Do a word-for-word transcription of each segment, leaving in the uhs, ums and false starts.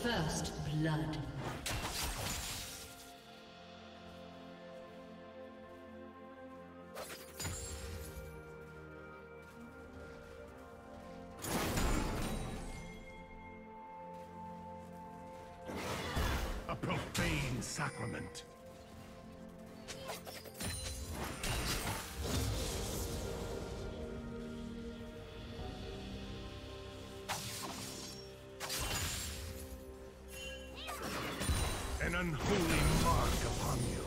First blood. A profane sacrament. An unholy mark upon you.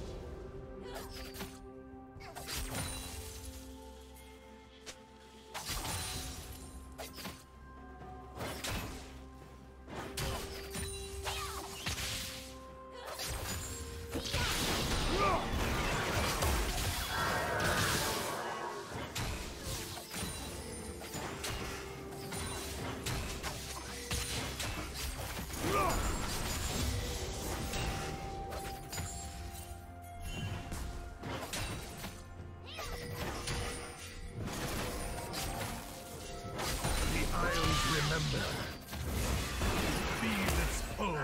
Remember, feel its pull.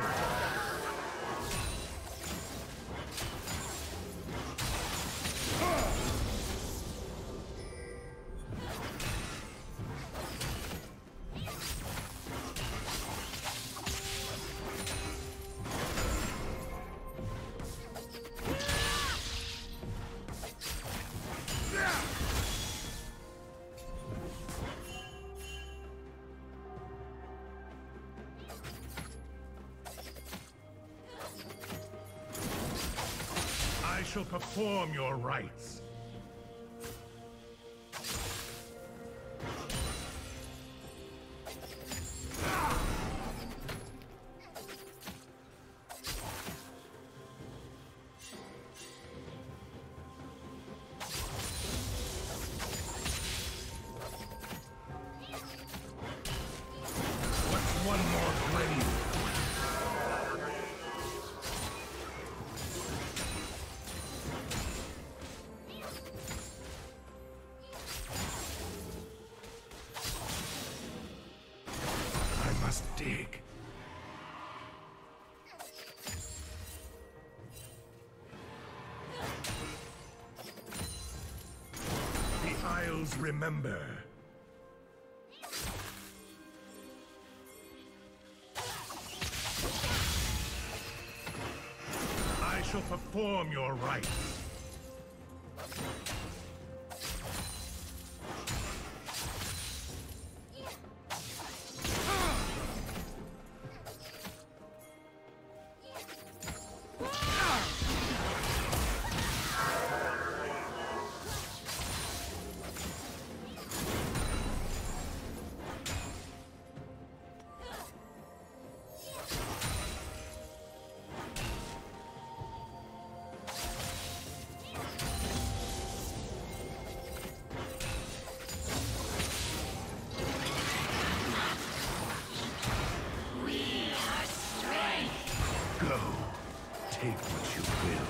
I shall perform your rites. What's one more grave? Dig. The Isles remember. I shall perform your rites. Take what you will.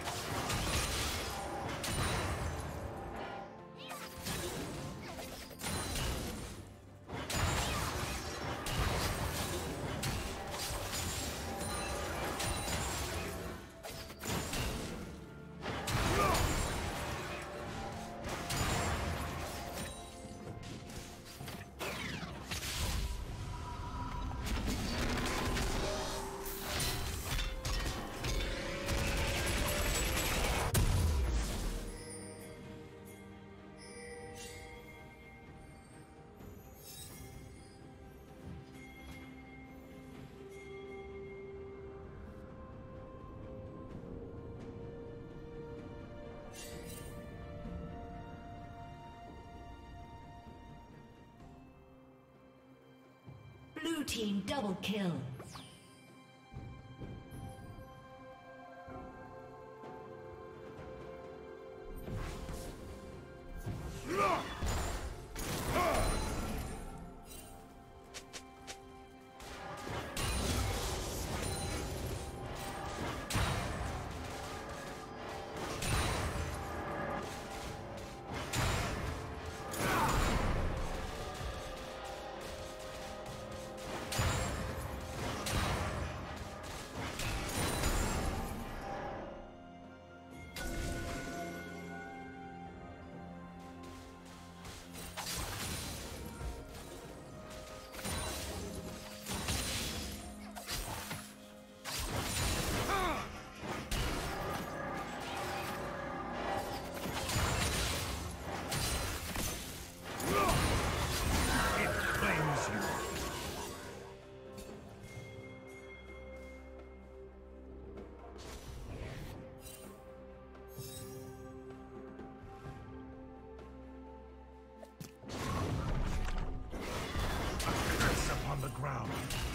Blue team double kill. upon the ground.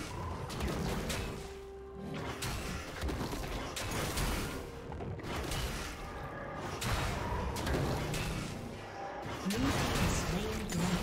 Blue team has slain the dragon.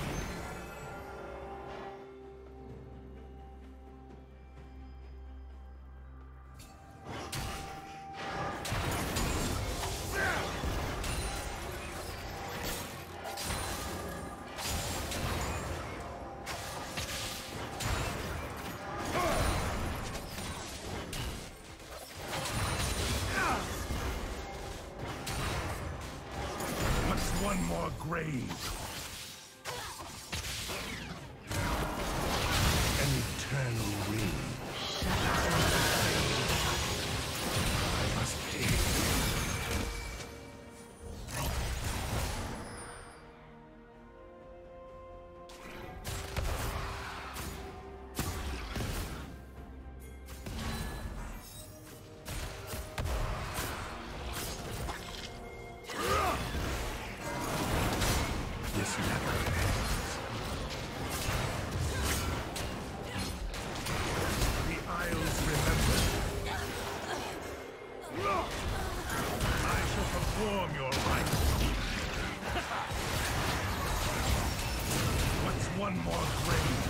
One more grave. An eternal ring. I must pay. One more grave.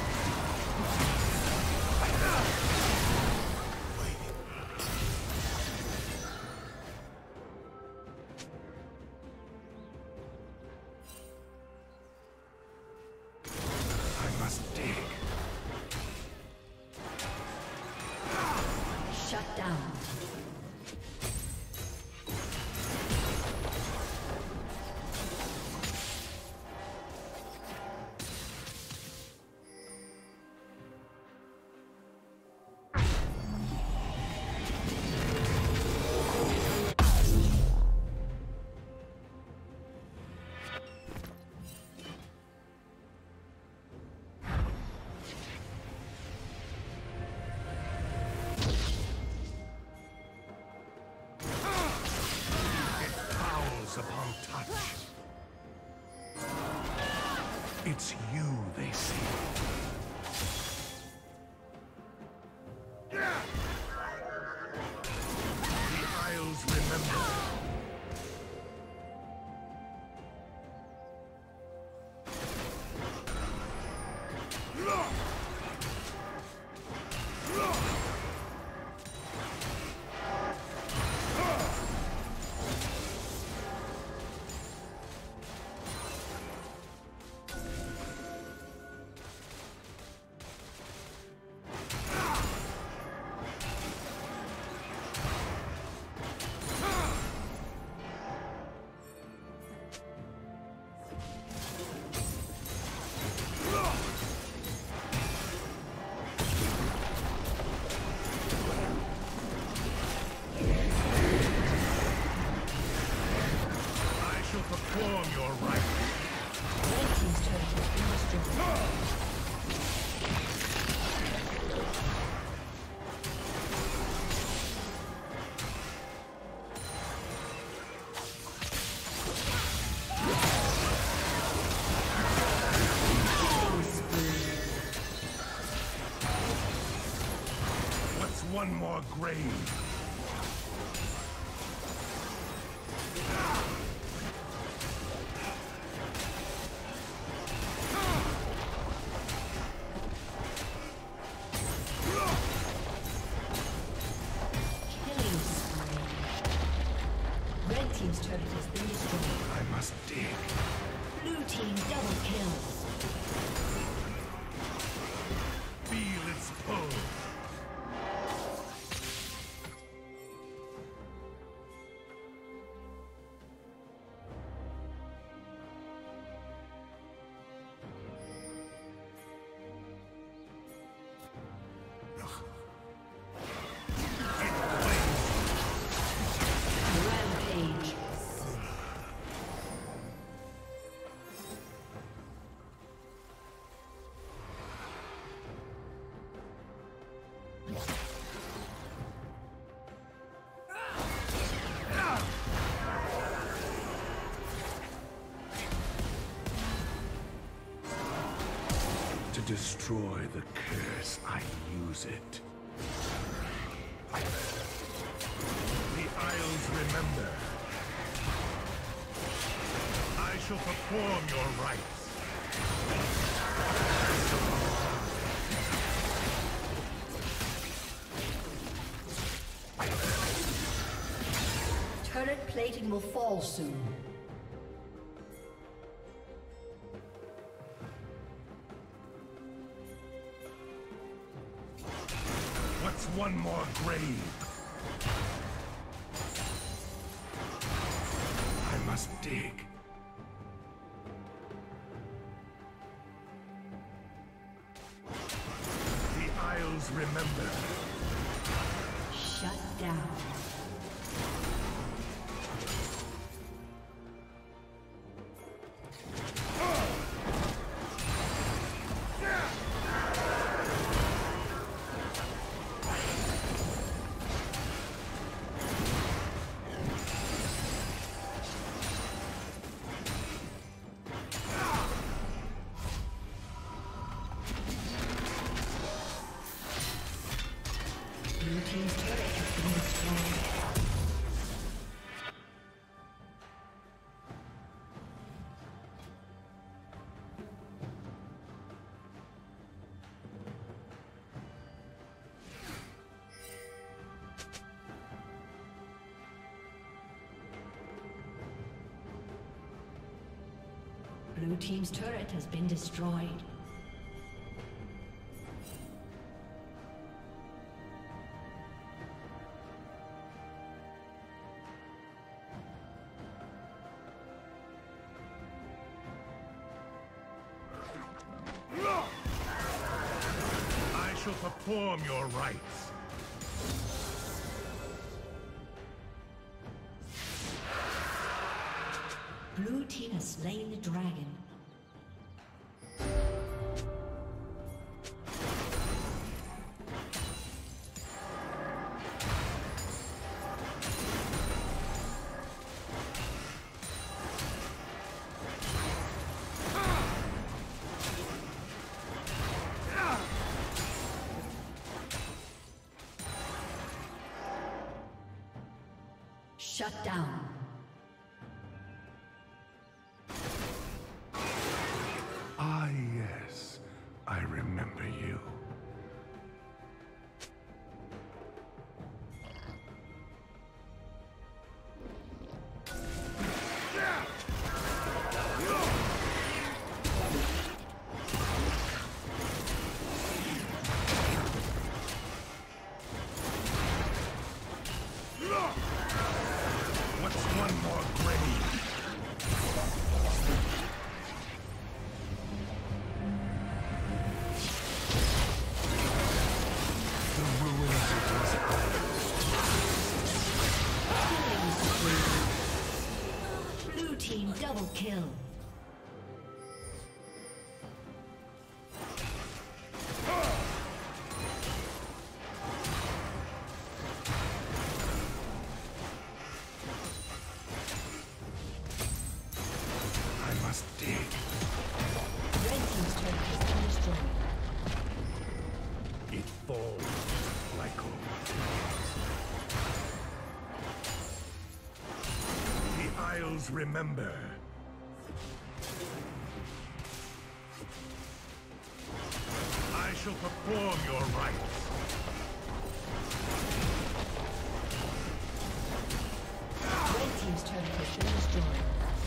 I must dig. Shut down. Upon touch. It's you they see. The Isles remember. Perform your right. Red team's turret has been destroyed. What's one more grave? Team's turret has been destroyed. I must dig. Blue team double kill. Feel its pull. destroy the curse, I use it. The Isles remember. I shall perform your rites. Turret plating will fall soon. What's one more grave? I must dig. The Isles remember. Shut down. Blue team's turret has been destroyed. I shall perform your rites. Blue team has slain the dragon. Shut down. Ah, yes. I remember you. What's one more grave? Blue team double kill. I must dig. Red team's turret has been destroyed. It falls like a The Isles remember. I shall perform your rites. Red team's turret has been destroyed.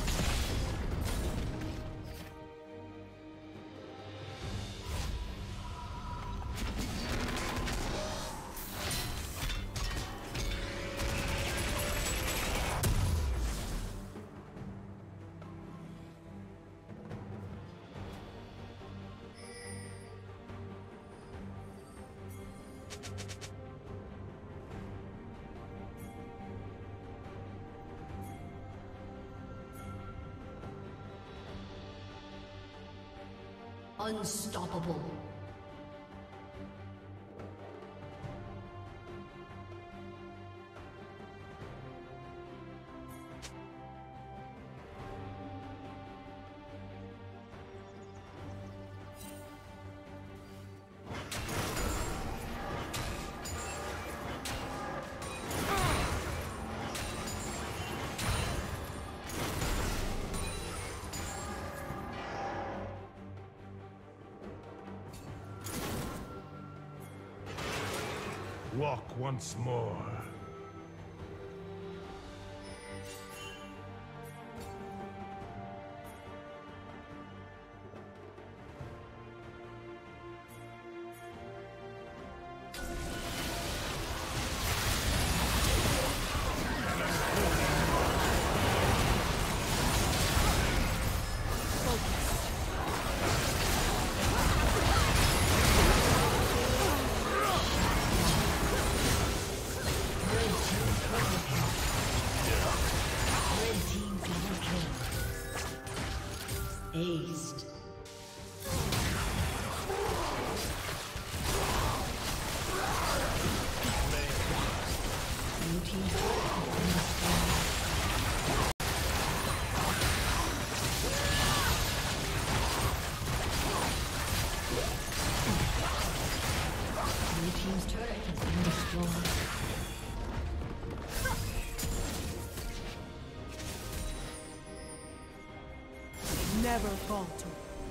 Unstoppable. Walk once more. Aced. Blue team's turret has been destroyed. Blue team's turret has been destroyed. Never falter.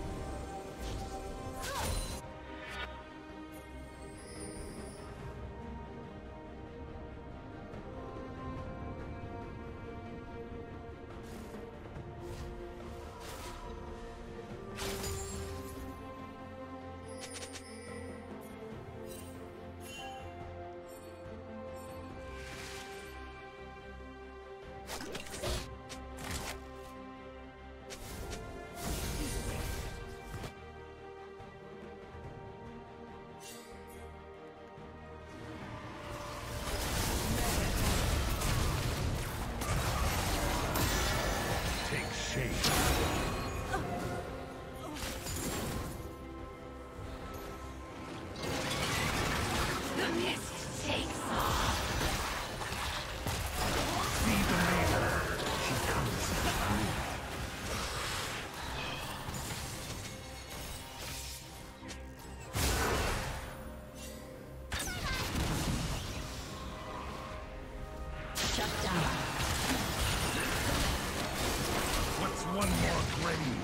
One more grave.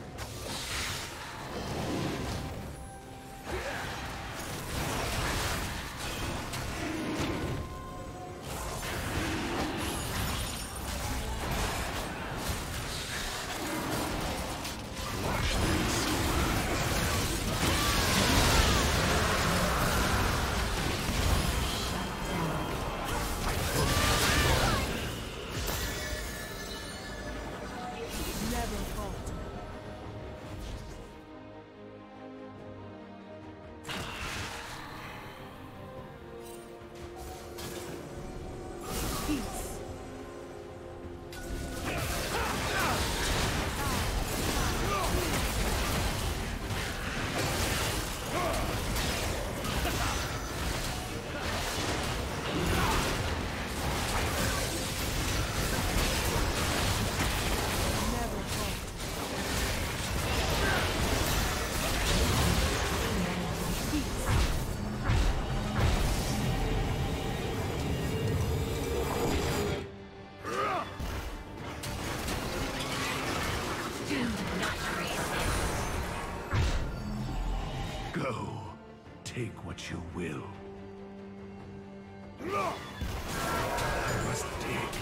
Go. Take what you will. I must dig.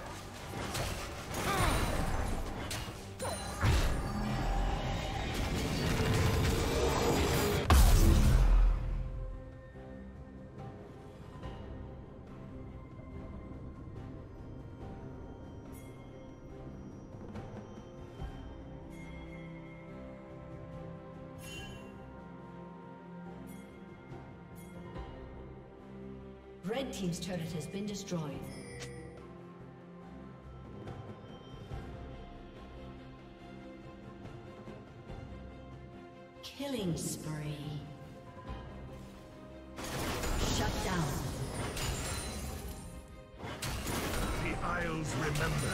Red team's turret has been destroyed. Killing spree. Shut down. The Isles remember.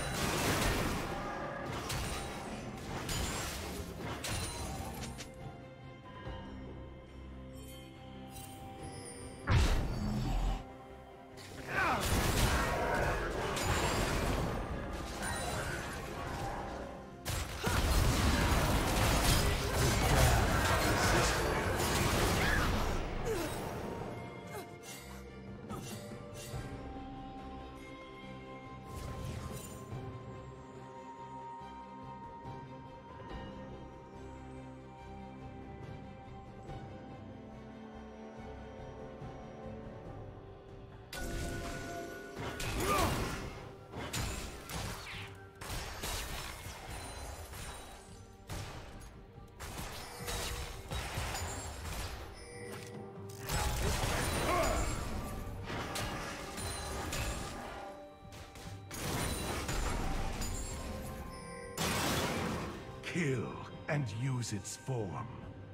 Kill and use its form.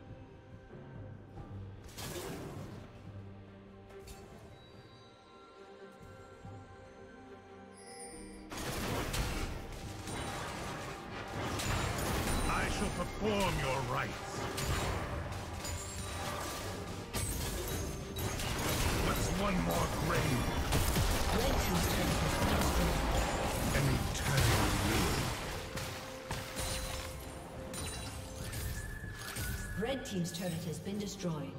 I shall perform your rites. What's one more grave? Red team's turret has been destroyed. An eternal ruin. Red team's turret has been destroyed.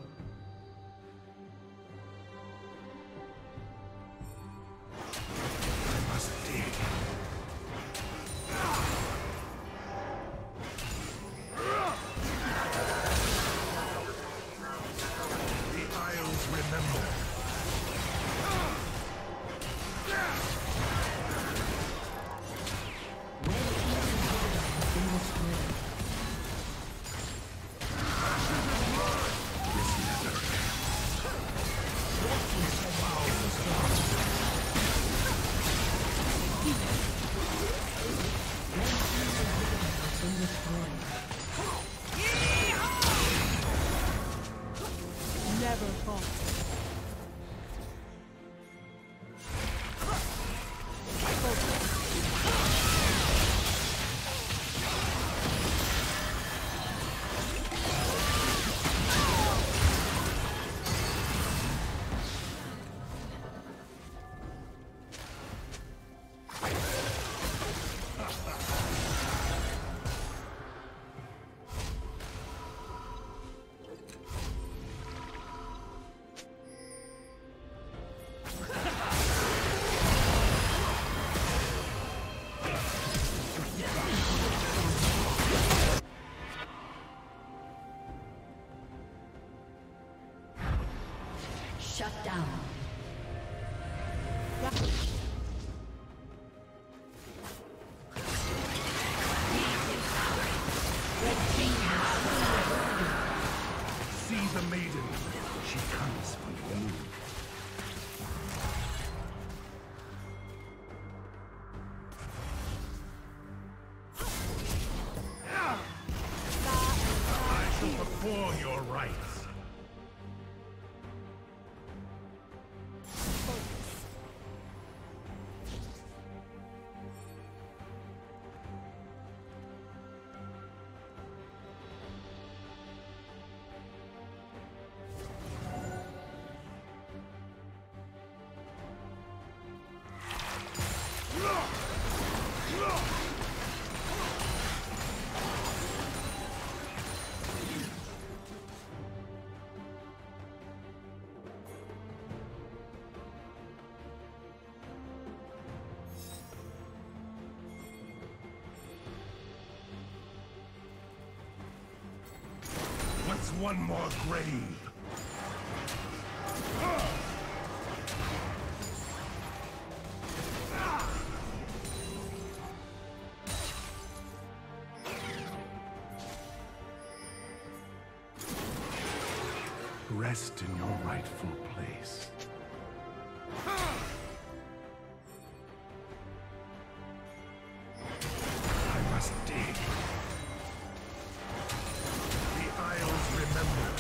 I must dig. The Isles remember. Red team's inhibitor has been destroyed. This never ends. Red team's turret has been destroyed. Red team's inhibitor has been destroyed. Never falter. Shut down. See the maiden. She comes for you. I shall perform your rites. What's one more grave? Rest in your rightful place. I must dig. The Isles remember.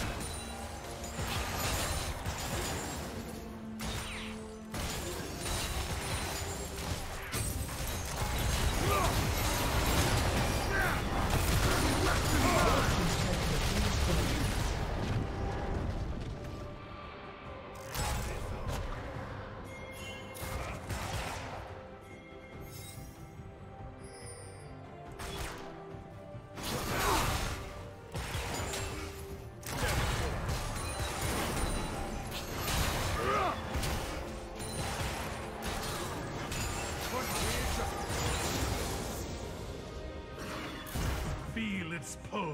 Feel its pull.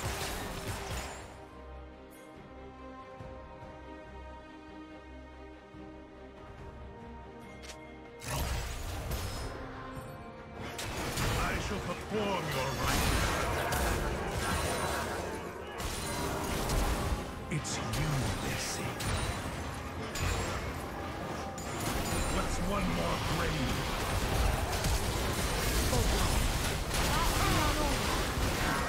I shall perform your rites. It's you they seek. What's one more grave?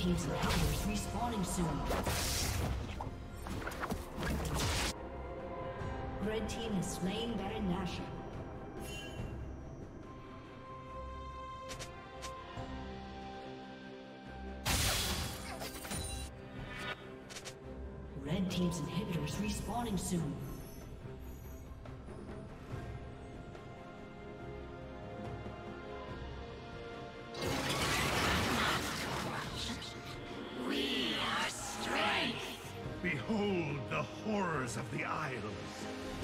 team's inhibitors respawning soon. Red team has slain Baron Nashor. Red team's inhibitors respawning soon. Behold the horrors of the Isles.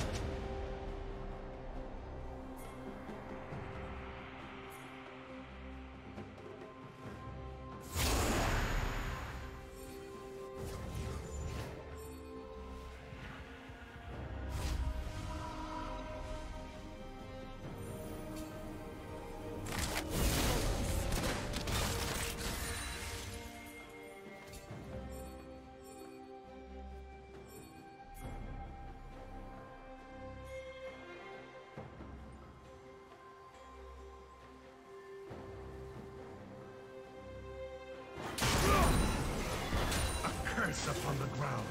Upon the ground.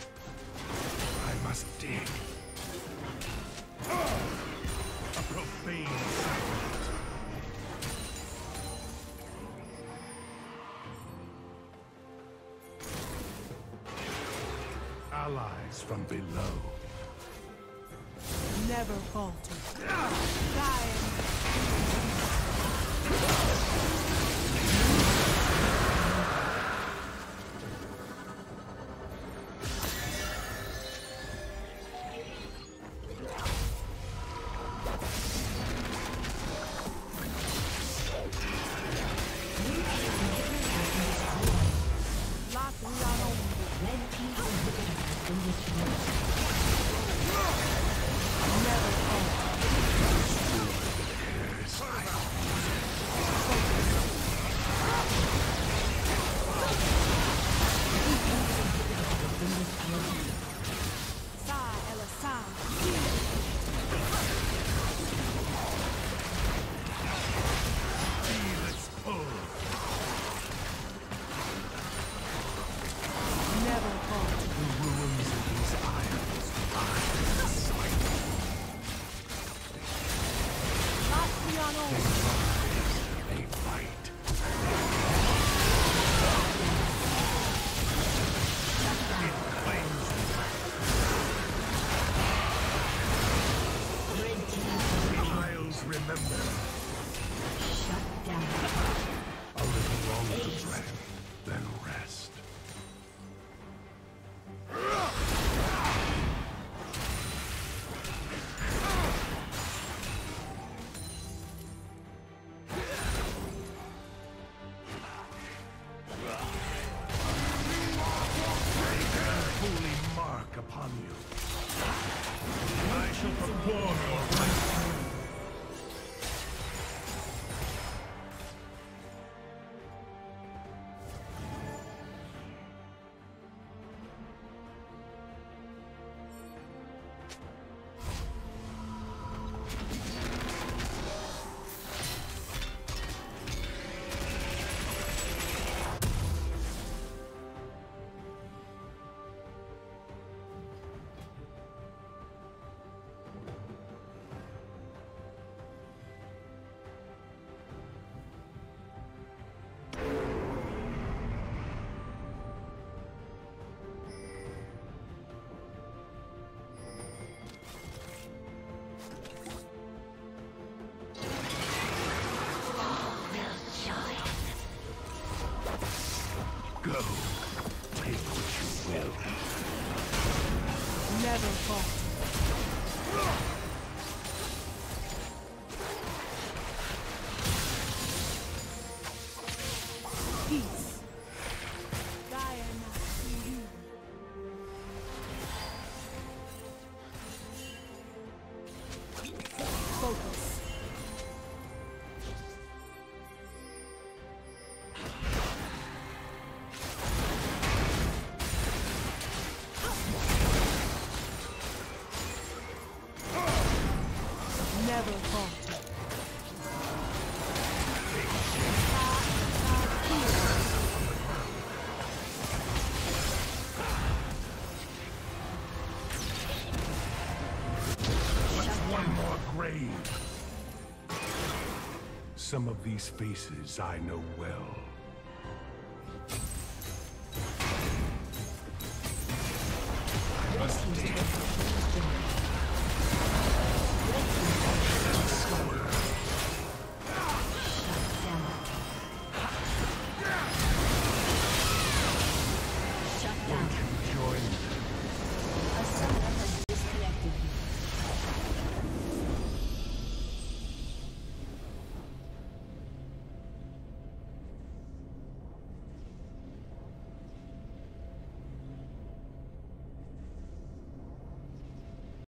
I must dig. A profane sacrament. Allies from below. Never falter. Dying. Go. Take what you will. Never fought. Peace. Diana. Focus. Never falter. grave. Some of these faces I know well.